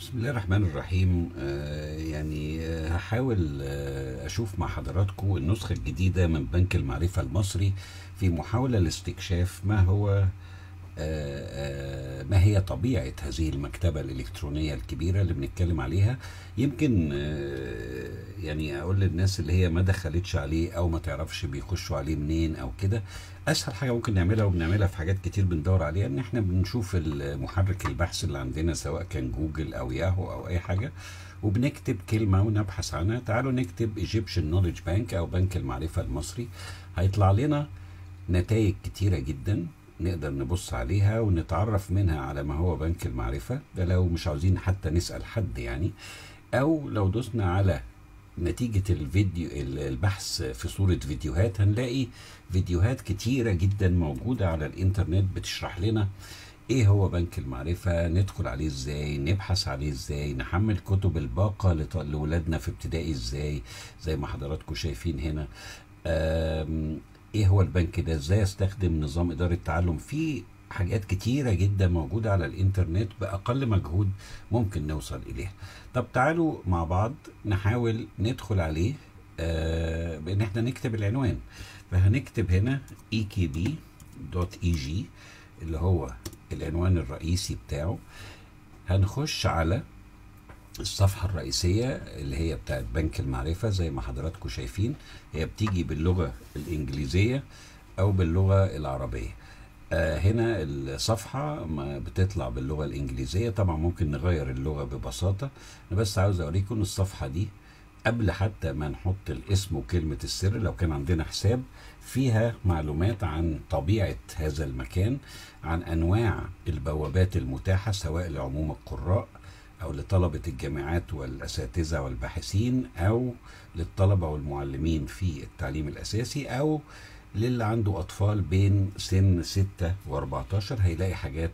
بسم الله الرحمن الرحيم. هحاول أشوف مع حضراتكم النسخة الجديدة من بنك المعرفة المصري في محاولة لاستكشاف ما هي طبيعة هذه المكتبة الإلكترونية الكبيرة اللي بنتكلم عليها. يمكن أقول للناس اللي هي ما دخلتش عليه أو ما تعرفش بيخشوا عليه منين أو كده. أسهل حاجة ممكن نعملها وبنعملها في حاجات كتير بندور عليها، إن إحنا بنشوف المحرك البحث اللي عندنا سواء كان جوجل أو ياهو أو أي حاجة، وبنكتب كلمة ونبحث عنها. تعالوا نكتب Egyptian Knowledge Bank أو بنك المعرفة المصري، هيطلع لنا نتائج كتيرة جدا نقدر نبص عليها ونتعرف منها على ما هو بنك المعرفة ده، لو مش عاوزين حتى نسأل حد يعني. أو لو دوسنا على نتيجة الفيديو البحث في صورة فيديوهات، هنلاقي فيديوهات كتيرة جدا موجودة على الإنترنت بتشرح لنا ايه هو بنك المعرفة، ندخل عليه ازاي، نبحث عليه ازاي، نحمل كتب الباقة لولادنا في ابتدائي ازاي زي ما حضراتكم شايفين هنا. ايه هو البنك ده، ازاي استخدم نظام ادارة التعلم. في حاجات كتيرة جدا موجودة على الانترنت بأقل مجهود ممكن نوصل إليها. طب تعالوا مع بعض نحاول ندخل عليه بأن احنا نكتب العنوان. فهنكتب هنا ekb.eg اللي هو العنوان الرئيسي بتاعه. هنخش على الصفحة الرئيسية اللي هي بتاعت بنك المعرفة زي ما حضراتكم شايفين، هي بتيجي باللغة الإنجليزية أو باللغة العربية. هنا الصفحة ما بتطلع باللغة الإنجليزية، طبعا ممكن نغير اللغة ببساطة. أنا بس عاوز أوريكم الصفحة دي قبل حتى ما نحط الاسم وكلمة السر، لو كان عندنا حساب، فيها معلومات عن طبيعة هذا المكان، عن أنواع البوابات المتاحة سواء لعموم القراء أو لطلبة الجامعات والأساتذة والباحثين أو للطلبة والمعلمين في التعليم الأساسي أو للي عنده أطفال بين سن 6 و14. هيلاقي حاجات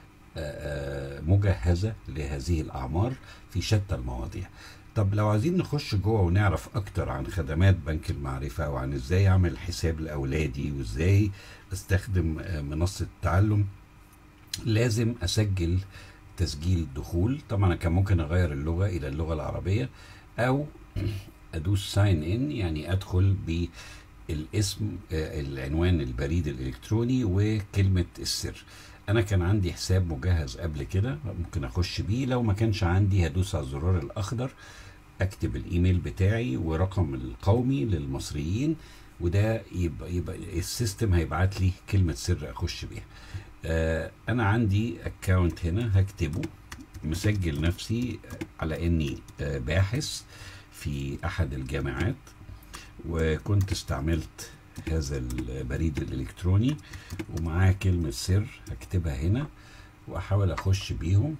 مجهزة لهذه الأعمار في شتى المواضيع. طب لو عايزين نخش جوه ونعرف أكتر عن خدمات بنك المعرفة وعن إزاي أعمل حساب لأولادي وإزاي أستخدم منصة التعلم، لازم أسجل تسجيل دخول. طبعا أنا كان ممكن أغير اللغة إلى اللغة العربية أو أدوس ساين إن، يعني أدخل بالاسم العنوان البريد الإلكتروني وكلمة السر. أنا كان عندي حساب مجهز قبل كده ممكن أخش بيه، لو ما كانش عندي هدوس على الزرار الأخضر أكتب الإيميل بتاعي ورقم القومي للمصريين، وده يبقى السيستم هيبعت لي كلمة سر أخش بيها. انا عندي اكاونت هنا هكتبه، مسجل نفسي على اني باحث في احد الجامعات، وكنت استعملت هذا البريد الالكتروني ومعاه كلمة سر هكتبها هنا واحاول اخش بيهم.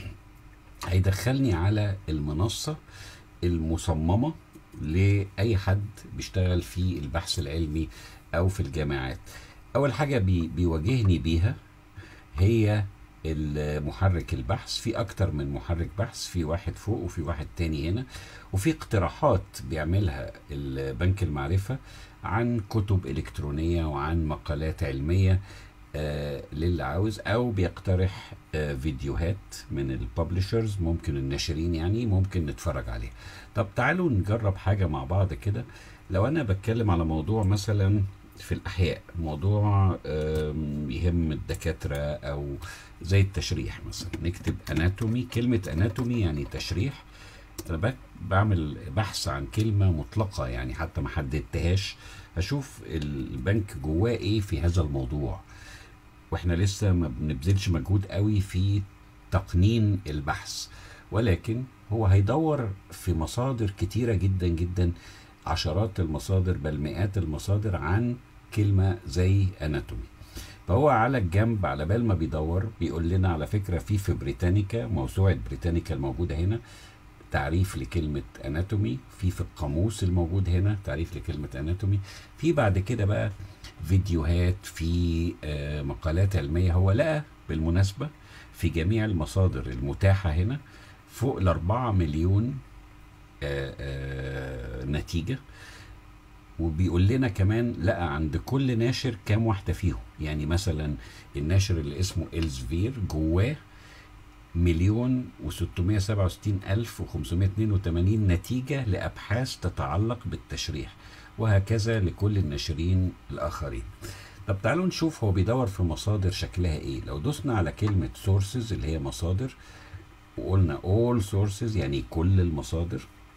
هيدخلني على المنصة المصممة لأي حد بيشتغل في البحث العلمي أو في الجامعات. أول حاجة بيواجهني بيها هي المحرك البحث. في أكتر من محرك بحث، في واحد فوق وفي واحد تاني هنا، وفي اقتراحات بيعملها البنك المعرفة عن كتب إلكترونية وعن مقالات علمية للي عاوز، أو بيقترح فيديوهات من الببلشرز، ممكن الناشرين يعني، ممكن نتفرج عليها. طب تعالوا نجرب حاجة مع بعض كده. لو أنا بتكلم على موضوع مثلا في الأحياء، موضوع يهم الدكاترة أو زي التشريح مثلا، نكتب اناتومي. كلمة اناتومي يعني تشريح. أنا بعمل بحث عن كلمة مطلقة يعني حتى ما حددتهاش، هشوف البنك جواه ايه في هذا الموضوع، واحنا لسه ما بنبذلش مجهود قوي في تقنين البحث، ولكن هو هيدور في مصادر كتيرة جدا جدا، عشرات المصادر بل مئات المصادر عن كلمة زي اناتومي. فهو على الجنب على بال ما بيدور بيقول لنا على فكرة في بريتانيكا، موسوعة بريتانيكا الموجودة هنا تعريف لكلمة اناتومي، في القاموس الموجود هنا تعريف لكلمة اناتومي، في بعد كده بقى فيديوهات، في مقالات علمية. هو لقى بالمناسبة في جميع المصادر المتاحة هنا فوق ال4 مليون نتيجة، وبيقول لنا كمان لقى عند كل ناشر كام واحدة فيهم. يعني مثلا الناشر اللي اسمه إلزفير جواه 1,667,582 نتيجة لأبحاث تتعلق بالتشريح، وهكذا لكل الناشرين الآخرين. طب تعالوا نشوف هو بيدور في مصادر شكلها ايه. لو دوسنا على كلمة sources اللي هي مصادر، وقلنا all sources يعني كل المصادر،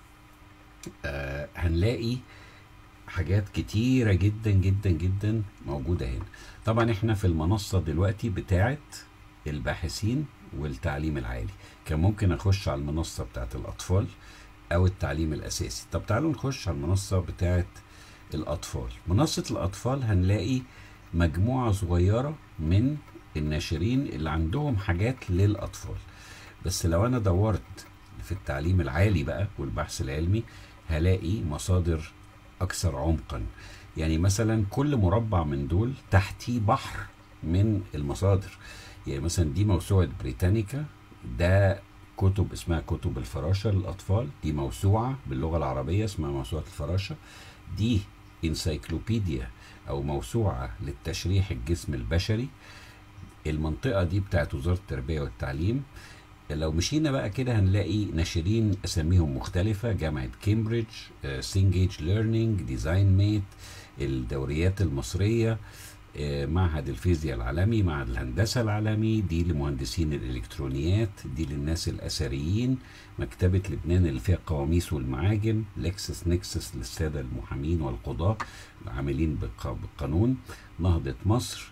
هنلاقي حاجات كتيرة جدا جدا جدا موجودة هنا. طبعا احنا في المنصة دلوقتي بتاعت الباحثين والتعليم العالي، كان ممكن اخش على المنصة بتاعت الاطفال او التعليم الاساسي. طب تعالوا نخش على المنصة بتاعت الاطفال. منصة الاطفال هنلاقي مجموعة صغيرة من الناشرين اللي عندهم حاجات للاطفال. بس لو انا دورت في التعليم العالي بقى والبحث العلمي هلاقي مصادر اكثر عمقا. يعني مثلا كل مربع من دول تحتيه بحر من المصادر. يعني مثلا دي موسوعة بريتانيكا، ده كتب اسمها كتب الفراشة للأطفال، دي موسوعة باللغة العربية اسمها موسوعة الفراشة، دي انسايكلوبيديا أو موسوعة للتشريح الجسم البشري. المنطقة دي بتاعت وزارة التربية والتعليم. لو مشينا بقى كده هنلاقي ناشرين أساميهم مختلفة: جامعة كامبريدج، سينجيج ليرنينج، ديزاين ميت، الدوريات المصرية، معهد الفيزياء العالمي، معهد الهندسة العالمي، دي لمهندسين الإلكترونيات، دي للناس الأثريين، مكتبة لبنان اللي فيها قواميس والمعاجم، لكسس نكسس للسادة المحامين والقضاة العاملين بالقانون، نهضة مصر،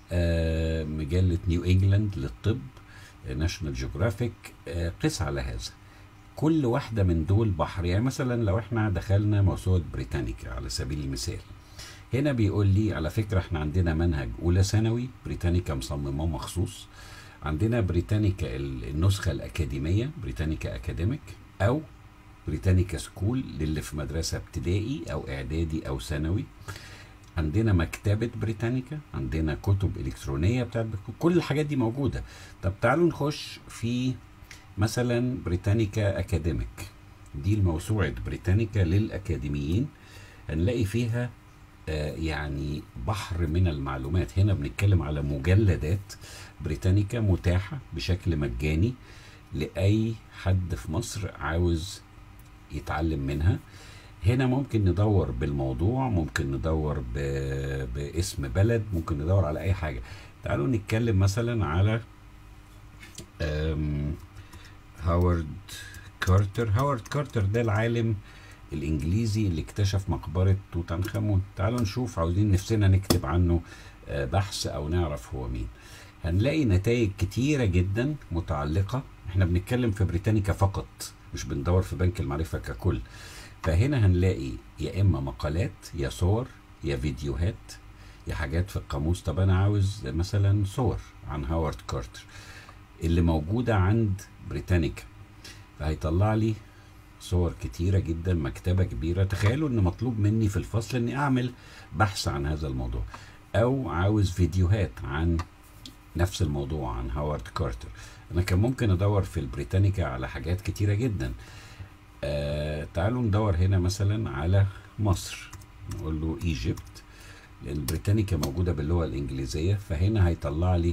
مجلة نيو إنجلاند للطب، ناشونال جيوغرافيك. قس على هذا كل واحدة من دول بحر. يعني مثلا لو احنا دخلنا موسوعة بريتانيكا على سبيل المثال، هنا بيقول لي على فكرة احنا عندنا منهج أولى ثانوي بريتانيكا مصمماه مخصوص، عندنا بريتانيكا النسخة الأكاديمية بريتانيكا أكاديميك، أو بريتانيكا سكول للي في مدرسة ابتدائي أو إعدادي أو ثانوي، عندنا مكتبة بريتانيكا، عندنا كتب إلكترونية بتاعت كل الحاجات دي موجودة. طب تعالوا نخش في مثلا بريتانيكا أكاديميك، دي الموسوعة بريتانيكا للأكاديميين، هنلاقي فيها يعني بحر من المعلومات. هنا بنتكلم على مجلدات بريتانيكا متاحة بشكل مجاني لأي حد في مصر عاوز يتعلم منها. هنا ممكن ندور بالموضوع، ممكن ندور باسم بلد، ممكن ندور على أي حاجة. تعالوا نتكلم مثلا على هاورد كارتر. هاورد كارتر ده العالم الانجليزي اللي اكتشف مقبرة توت عنخ امون. تعالوا نشوف، عاوزين نفسنا نكتب عنه بحث او نعرف هو مين. هنلاقي نتائج كتيرة جدا متعلقة. احنا بنتكلم في بريتانيكا فقط، مش بندور في بنك المعرفة ككل. فهنا هنلاقي يا اما مقالات يا صور يا فيديوهات يا حاجات في القاموس. طب انا عاوز مثلا صور عن هاورد كارتر اللي موجودة عند بريتانيكا، فهيطلع لي صور كتيرة جدا، مكتبة كبيرة. تخيلوا ان مطلوب مني في الفصل اني اعمل بحث عن هذا الموضوع، او عاوز فيديوهات عن نفس الموضوع عن هاورد كارتر. انا كان ممكن ادور في البريتانيكا على حاجات كتيرة جدا. تعالوا ندور هنا مثلا على مصر، نقول له ايجيبت، لان البريتانيكا موجودة باللغة الانجليزية، فهنا هيطلع لي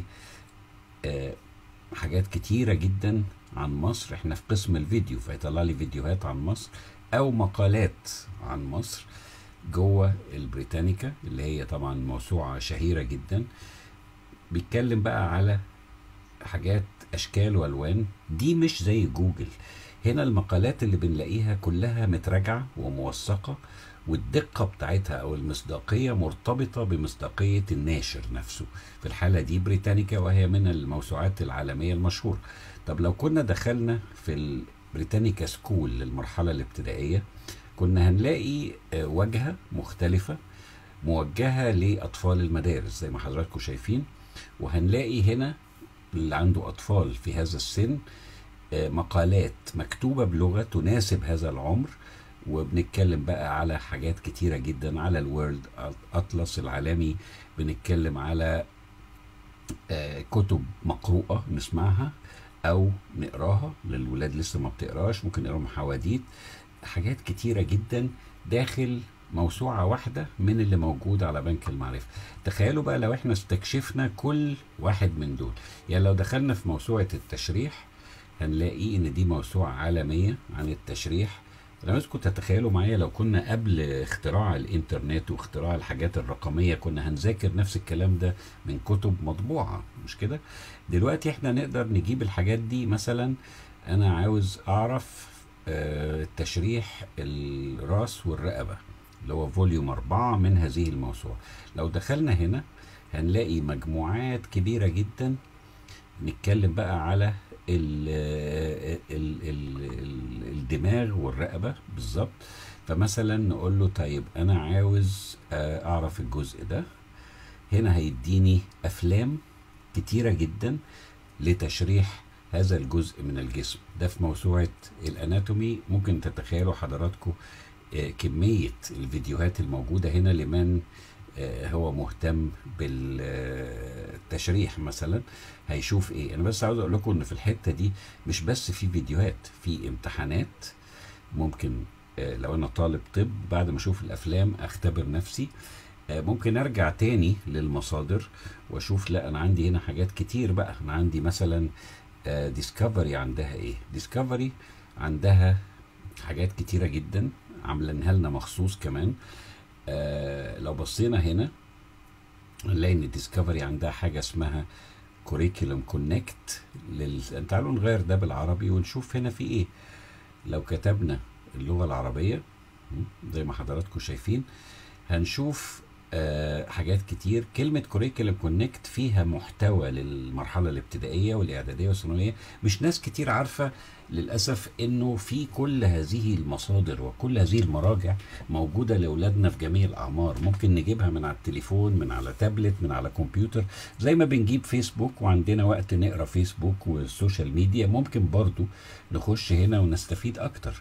حاجات كتيرة جدا عن مصر. احنا في قسم الفيديو، فيطلع لي فيديوهات عن مصر او مقالات عن مصر جوه البريتانيكا اللي هي طبعا موسوعة شهيرة جدا. بيتكلم بقى على حاجات اشكال والوان، دي مش زي جوجل. هنا المقالات اللي بنلاقيها كلها متراجعة وموثقة، والدقة بتاعتها او المصداقية مرتبطة بمصداقية الناشر نفسه، في الحالة دي بريتانيكا، وهي من الموسوعات العالمية المشهورة. طب لو كنا دخلنا في البريتانيكا سكول للمرحلة الابتدائية، كنا هنلاقي واجهة مختلفة موجهة لأطفال المدارس زي ما حضراتكم شايفين، وهنلاقي هنا اللي عنده أطفال في هذا السن مقالات مكتوبة بلغة تناسب هذا العمر. وبنتكلم بقى على حاجات كتيرة جدا، على الورلد أطلس العالمي، بنتكلم على كتب مقروءة نسمعها أو نقراها للولاد لسه ما بتقراش، ممكن نقراهم حواديت، حاجات كتيرة جدا داخل موسوعة واحدة من اللي موجود على بنك المعرفة. تخيلوا بقى لو احنا استكشفنا كل واحد من دول. يعني لو دخلنا في موسوعة التشريح هنلاقي ان دي موسوعة عالمية عن التشريح. انا عايزكم تتخيلوا معايا لو كنا قبل اختراع الانترنت واختراع الحاجات الرقمية كنا هنذاكر نفس الكلام ده من كتب مطبوعة، مش كده؟ دلوقتي احنا نقدر نجيب الحاجات دي. مثلا انا عاوز اعرف تشريح الراس والرقبة اللي هو فوليوم 4 من هذه الموسوعة. لو دخلنا هنا هنلاقي مجموعات كبيرة جدا. نتكلم بقى على الدماغ والرقبة بالظبط. فمثلا نقول له طيب انا عاوز اعرف الجزء ده. هنا هيديني افلام كتيرة جدا لتشريح هذا الجزء من الجسم. ده في موسوعة الاناتومي. ممكن تتخيلوا حضراتكم كمية الفيديوهات الموجودة هنا لمن هو مهتم بالتشريح. مثلا هيشوف ايه. انا بس عاوز اقول لكم ان في الحتة دي مش بس في فيديوهات، في امتحانات. ممكن لو انا طالب طب بعد ما اشوف الافلام اختبر نفسي. ممكن ارجع تاني للمصادر واشوف لا انا عندي هنا حاجات كتير بقى. انا عندي مثلا ديسكفري عندها ايه. ديسكفري عندها حاجات كتيرة جدا عاملينها لنا مخصوص كمان. لو بصينا هنا نلاقي ان ديسكفري عندها حاجة اسمها كوريكولم كونكت. تعالوا نغير ده بالعربي ونشوف هنا في ايه. لو كتبنا اللغة العربية زي ما حضراتكم شايفين هنشوف حاجات كتير. كلمة كوريكولم كونكت فيها محتوى للمرحلة الابتدائية والإعدادية والثانوية. مش ناس كتير عارفة للأسف إنه في كل هذه المصادر وكل هذه المراجع موجودة لأولادنا في جميع الأعمار. ممكن نجيبها من على التليفون، من على تابلت، من على كمبيوتر. زي ما بنجيب فيسبوك وعندنا وقت نقرأ فيسبوك والسوشيال ميديا، ممكن برضو نخش هنا ونستفيد أكتر.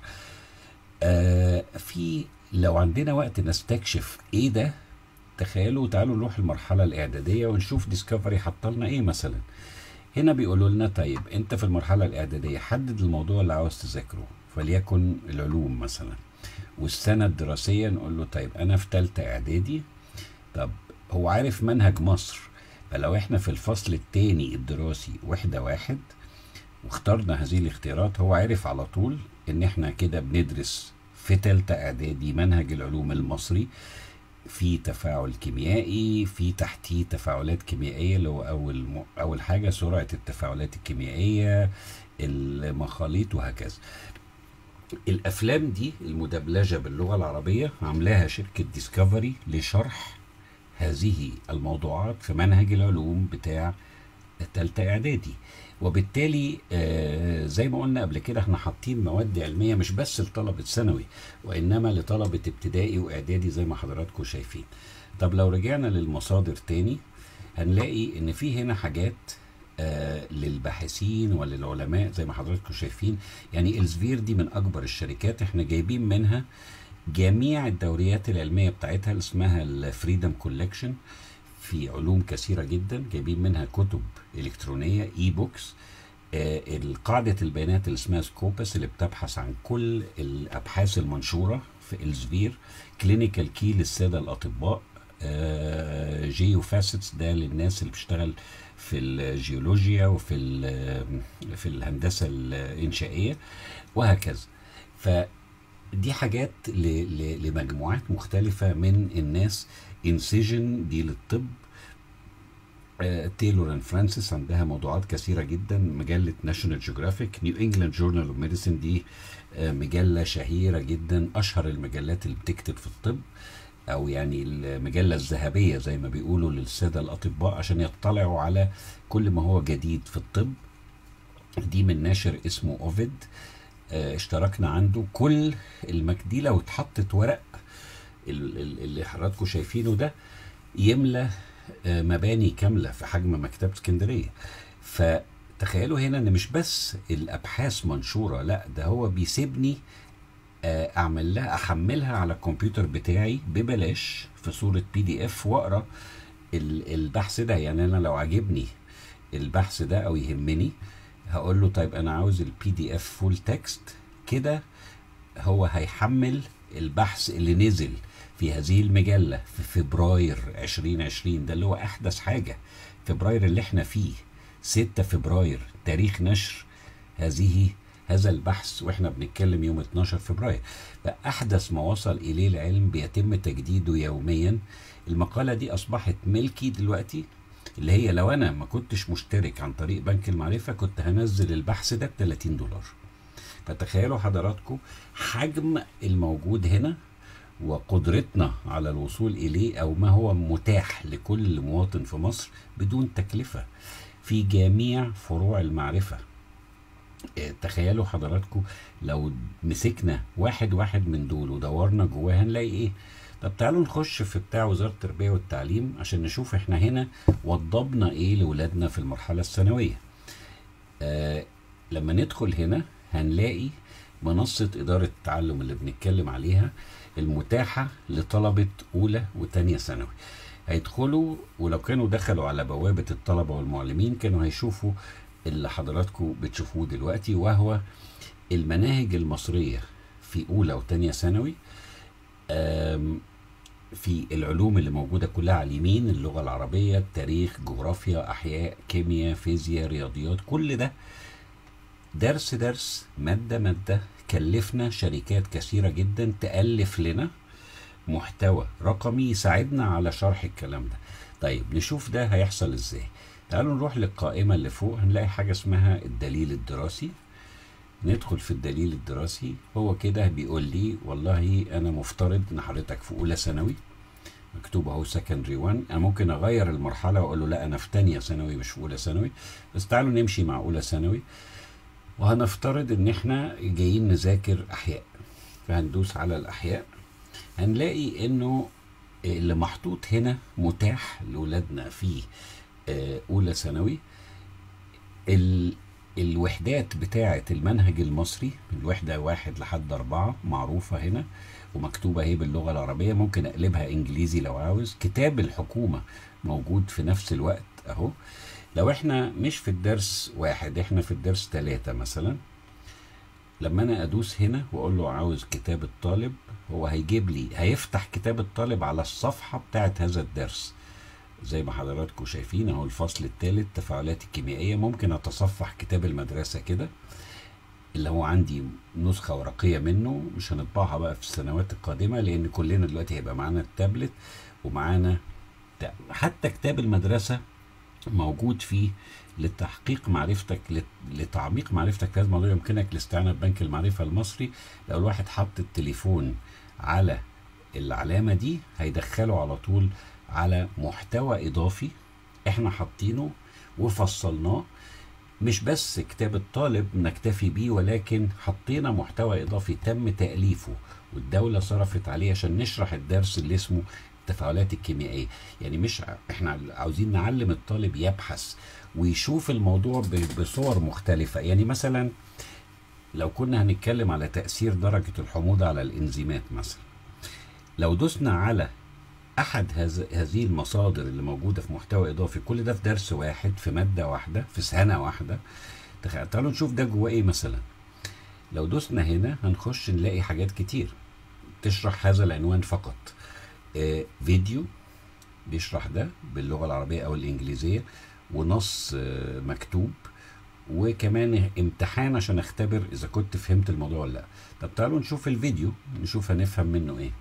في لو عندنا وقت نستكشف ايه ده. تخيلوا تعالوا نروح المرحلة الإعدادية ونشوف ديسكفري حطلنا ايه. مثلا هنا بيقولوا لنا طيب انت في المرحلة الإعدادية حدد الموضوع اللي عاوز تذاكره، فليكن العلوم مثلا. والسنة الدراسية نقول له طيب انا في تالتة إعدادي. طب هو عارف منهج مصر، فلو احنا في الفصل التاني الدراسي وحدة واحد واخترنا هذه الاختيارات هو عارف على طول ان احنا كده بندرس في تالتة اعدادي منهج العلوم المصري. في تفاعل كيميائي، في تحتيه تفاعلات كيميائية اللي هو اول حاجة سرعة التفاعلات الكيميائية، المخاليط وهكذا. الافلام دي المدبلجة باللغة العربية عاملاها شركة ديسكفري لشرح هذه الموضوعات في منهج العلوم بتاع التالتة اعدادي. وبالتالي زي ما قلنا قبل كده احنا حاطين مواد علمية مش بس لطلبة ثانوي وانما لطلبة ابتدائي واعدادي زي ما حضراتكم شايفين. طب لو رجعنا للمصادر تاني هنلاقي ان في هنا حاجات للباحثين وللعلماء زي ما حضراتكم شايفين. يعني إلزفير دي من اكبر الشركات، احنا جايبين منها جميع الدوريات العلمية بتاعتها اللي اسمها الفريدم كولكشن في علوم كثيرة جدا. جايبين منها كتب إلكترونية اي بوكس. القاعدة البيانات اللي اسمها سكوبس اللي بتبحث عن كل الأبحاث المنشورة في إلزفير. كلينيكال كي للسادة الأطباء. جيو فاسيتس ده للناس اللي بتشتغل في الجيولوجيا وفي في الهندسة الإنشائية وهكذا. فدي حاجات لمجموعات مختلفة من الناس. انسيجن دي للطب. تايلور اند فرانسيس عندها موضوعات كثيرة جدا. مجلة ناشونال جيوغرافيك. نيو انجلاند جورنال اوف ميديسين دي مجلة شهيرة جدا، اشهر المجلات اللي بتكتب في الطب، او يعني المجلة الذهبية زي ما بيقولوا للسادة الاطباء عشان يطلعوا على كل ما هو جديد في الطب. دي من ناشر اسمه اوفيد. اشتركنا عنده. كل دي لو اتحطت ورق اللي حضراتكم شايفينه ده يملى مباني كاملة في حجم مكتبة اسكندرية. فتخيلوا هنا ان مش بس الابحاث منشورة، لا ده هو بيسيبني احملها على الكمبيوتر بتاعي ببلاش في صورة PDF واقرا البحث ده. يعني انا لو عجبني البحث ده او يهمني هقول له طيب انا عاوز PDF فول تكست كده. هو هيحمل البحث اللي نزل في هذه المجلة في فبراير 2020. ده اللي هو أحدث حاجة. فبراير اللي احنا فيه 6 فبراير تاريخ نشر هذا البحث واحنا بنتكلم يوم 12 فبراير. فأحدث ما وصل إليه العلم بيتم تجديده يوميا. المقالة دي أصبحت ملكي دلوقتي، اللي هي لو أنا ما كنتش مشترك عن طريق بنك المعرفة كنت هنزل البحث ده ب$30. فتخيلوا حضراتكم حجم الموجود هنا وقدرتنا على الوصول إليه، أو ما هو متاح لكل مواطن في مصر بدون تكلفة في جميع فروع المعرفة. تخيلوا حضراتكم لو مسكنا واحد من دول ودورنا جواه هنلاقي ايه. طب تعالوا نخش في بتاع وزارة التربية والتعليم عشان نشوف احنا هنا وضبنا ايه لولادنا في المرحلة الثانوية. لما ندخل هنا هنلاقي منصة إدارة التعلم اللي بنتكلم عليها المتاحة لطلبة أولى وتانية ثانوي. هيدخلوا، ولو كانوا دخلوا على بوابة الطلبة والمعلمين كانوا هيشوفوا اللي حضراتكم بتشوفوه دلوقتي، وهو المناهج المصرية في أولى وتانية ثانوي. في العلوم اللي موجودة كلها على اليمين، اللغة العربية، التاريخ، جغرافيا، أحياء، كيمياء، فيزياء، رياضيات، كل ده درس مادة. كلفنا شركات كثيرة جدا تألف لنا محتوى رقمي يساعدنا على شرح الكلام ده. طيب نشوف ده هيحصل ازاي. تعالوا نروح للقائمة اللي فوق، هنلاقي حاجة اسمها الدليل الدراسي. ندخل في الدليل الدراسي. هو كده بيقول لي والله انا مفترض ان حضرتك في اولى ثانوي، مكتوب اهو سكندري 1. انا ممكن اغير المرحلة واقول له لا انا في تانية ثانوي مش في اولى ثانوي، بس تعالوا نمشي مع اولى ثانوي. وهنفترض ان احنا جايين نذاكر احياء، فهندوس على الاحياء. هنلاقي انه اللي محطوط هنا متاح لولادنا في اولى ثانوي. الوحدات بتاعه المنهج المصري من الوحده 1 لحد 4 معروفه هنا ومكتوبه اهي باللغه العربيه. ممكن اقلبها انجليزي لو عاوز. كتاب الحكومه موجود في نفس الوقت اهو. لو احنا مش في الدرس 1، احنا في الدرس 3 مثلا، لما انا ادوس هنا واقول له عاوز كتاب الطالب، هو هيجيب لي، هيفتح كتاب الطالب على الصفحة بتاعت هذا الدرس زي ما حضراتكم شايفين اهو. الفصل الثالث تفاعلات الكيميائية. ممكن اتصفح كتاب المدرسة كده اللي هو عندي نسخة ورقية منه، مش هنطبعها بقى في السنوات القادمة لان كلنا دلوقتي هيبقى معانا التابلت ومعانا حتى كتاب المدرسة موجود فيه لتحقيق معرفتك، لتعميق معرفتك في هذا الموضوع. يمكنك الاستعانة ببنك المعرفة المصري. لو الواحد حط التليفون على العلامة دي هيدخله على طول على محتوى إضافي احنا حاطينه وفصلناه. مش بس كتاب الطالب نكتفي بيه، ولكن حطينا محتوى إضافي تم تأليفه والدولة صرفت عليه عشان نشرح الدرس اللي اسمه التفاعلات الكيميائية. يعني مش احنا عاوزين نعلم الطالب يبحث ويشوف الموضوع بصور مختلفة. يعني مثلا لو كنا هنتكلم على تأثير درجة الحموضة على الإنزيمات مثلا، لو دوسنا على أحد هذه المصادر اللي موجودة في محتوى إضافي، كل ده في درس واحد، في مادة واحدة، في سنة واحدة. تعالوا نشوف ده جواه إيه. مثلا لو دوسنا هنا هنخش نلاقي حاجات كتير تشرح هذا العنوان فقط. فيديو بيشرح ده باللغة العربية أو الإنجليزية، ونص مكتوب، وكمان امتحان عشان اختبر إذا كنت فهمت الموضوع ولا لا. طب تعالوا نشوف الفيديو نشوف هنفهم منه إيه.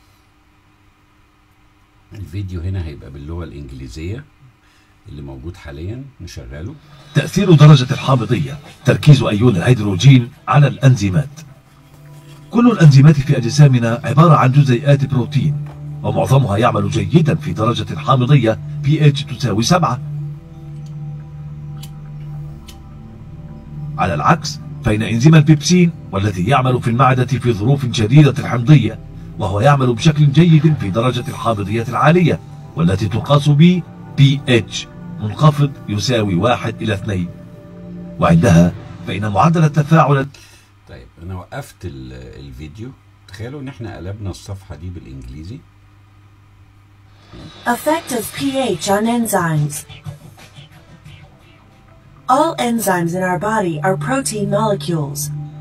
الفيديو هنا هيبقى باللغة الإنجليزية اللي موجود حاليا، نشغله. تأثير درجة الحامضية، تركيز أيون الهيدروجين على الأنزيمات. كل الأنزيمات في أجسامنا عبارة عن جزيئات بروتين، ومعظمها يعمل جيدا في درجة حامضية pH تساوي 7. على العكس فإن إنزيم البيبسين والذي يعمل في المعدة في ظروف شديدة الحمضية، وهو يعمل بشكل جيد في درجة الحامضية العالية والتي تقاس ب pH منخفض يساوي 1:2، وعندها فإن معدل التفاعل. طيب أنا وقفت الفيديو. تخيلوا إن احنا قلبنا الصفحة دي بالإنجليزي. Effect of pH on enzymes. All enzymes in our body are protein molecules.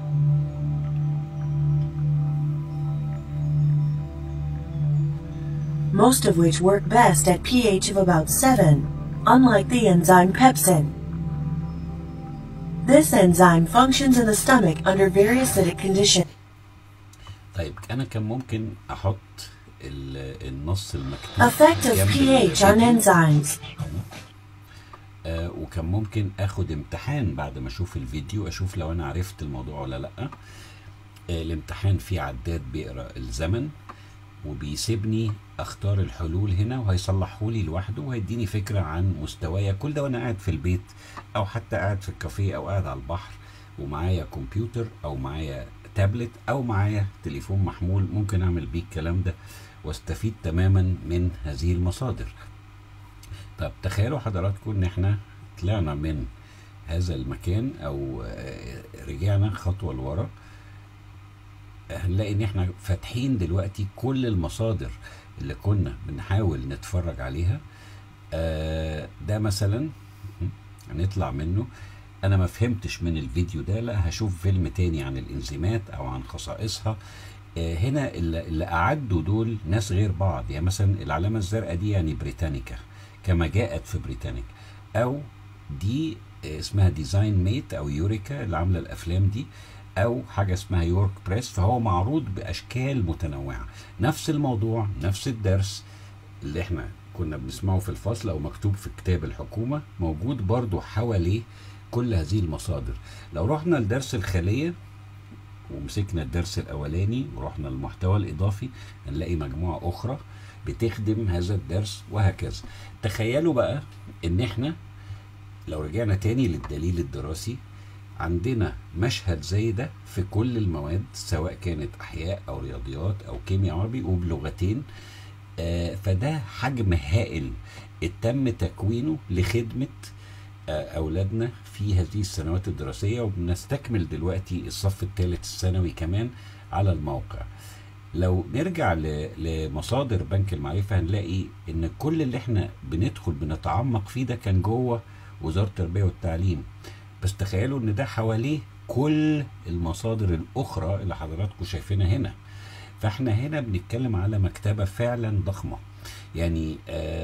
Most of which work best at pH of about 7, unlike the enzyme pepsin. This enzyme functions in the stomach under very acidic conditions. طيب انا كان ممكن احط النص المكتوب Effect of pH on enzymes. وكان ممكن اخد امتحان بعد ما اشوف الفيديو، اشوف لو انا عرفت الموضوع ولا لا. الامتحان فيه عداد بيقرا الزمن وبيسيبني اختار الحلول هنا، وهيصلحهولي لوحده وهيديني فكره عن مستوايا. كل ده وانا قاعد في البيت او حتى قاعد في الكافيه او قاعد على البحر ومعايا كمبيوتر او معايا تابلت او معايا تليفون محمول، ممكن اعمل بيه الكلام ده واستفيد تماما من هذه المصادر. طب تخيلوا حضراتكم ان احنا طلعنا من هذا المكان او رجعنا خطوه لورا، هنلاقي ان احنا فاتحين دلوقتي كل المصادر اللي كنا بنحاول نتفرج عليها. ده مثلا هنطلع منه، انا ما فهمتش من الفيديو ده، لا هشوف فيلم تاني عن الانزيمات او عن خصائصها. هنا اللي اعدوا دول ناس غير بعض، يعني مثلا العلامه الزرقاء دي يعني بريتانيكا كما جاءت في بريتانيك، او دي اسمها ديزاين ميت او يوريكا اللي عامله الافلام دي، او حاجه اسمها يورك بريس. فهو معروض باشكال متنوعه، نفس الموضوع نفس الدرس اللي احنا كنا بنسمعه في الفصل او مكتوب في كتاب الحكومه موجود برضو حواليه كل هذه المصادر. لو رحنا لدرس الخليه ومسكنا الدرس الاولاني ورحنا للمحتوى الاضافي، هنلاقي مجموعه اخرى بتخدم هذا الدرس وهكذا. تخيلوا بقى ان احنا لو رجعنا تاني للدليل الدراسي، عندنا مشهد زي ده في كل المواد سواء كانت احياء او رياضيات او كيمياء عربي وبلغتين. فده حجم هائل تم تكوينه لخدمة أولادنا في هذه السنوات الدراسية، وبنستكمل دلوقتي الصف الثالث الثانوي كمان على الموقع. لو نرجع لمصادر بنك المعرفة هنلاقي ان كل اللي احنا بندخل بنتعمق فيه ده كان جوه وزارة التربية والتعليم، بس تخيلوا ان ده حواليه كل المصادر الاخرى اللي حضراتكم شايفينها هنا. فاحنا هنا بنتكلم على مكتبة فعلا ضخمة. يعني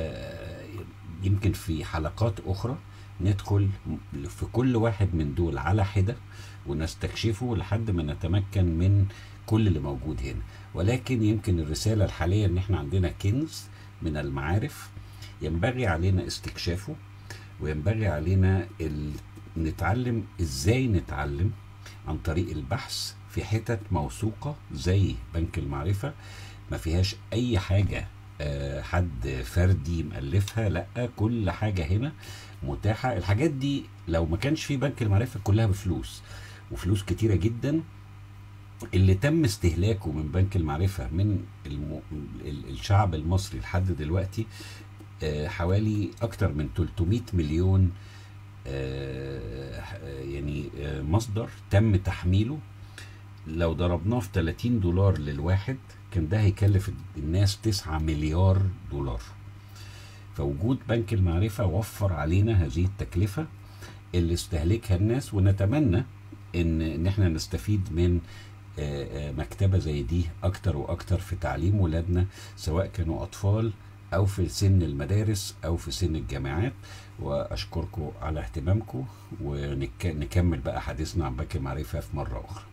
يمكن في حلقات اخرى ندخل في كل واحد من دول على حدة ونستكشفه لحد ما نتمكن من كل اللي موجود هنا. ولكن يمكن الرسالة الحالية ان احنا عندنا كنز من المعارف ينبغي علينا استكشافه، وينبغي علينا نتعلم ازاي نتعلم عن طريق البحث في حتت موثوقة زي بنك المعرفة، ما فيهاش اي حاجة حد فردي مؤلفها، لا كل حاجة هنا متاحة. الحاجات دي لو ما كانش في بنك المعرفة كلها بفلوس، وفلوس كتيرة جدا. اللي تم استهلاكه من بنك المعرفة من الشعب المصري لحد دلوقتي حوالي اكتر من 300 مليون يعني مصدر تم تحميله. لو ضربناه في 30 دولار للواحد كان ده هيكلف الناس 9 مليار دولار. فوجود بنك المعرفة وفر علينا هذه التكلفة اللي استهلكها الناس، ونتمنى ان احنا نستفيد من مكتبة زي دي اكتر واكتر في تعليم ولادنا، سواء كانوا اطفال او في سن المدارس او في سن الجامعات. واشكركم على اهتمامكم، ونكمل بقى حديثنا عن بنك المعرفة في مرة اخرى.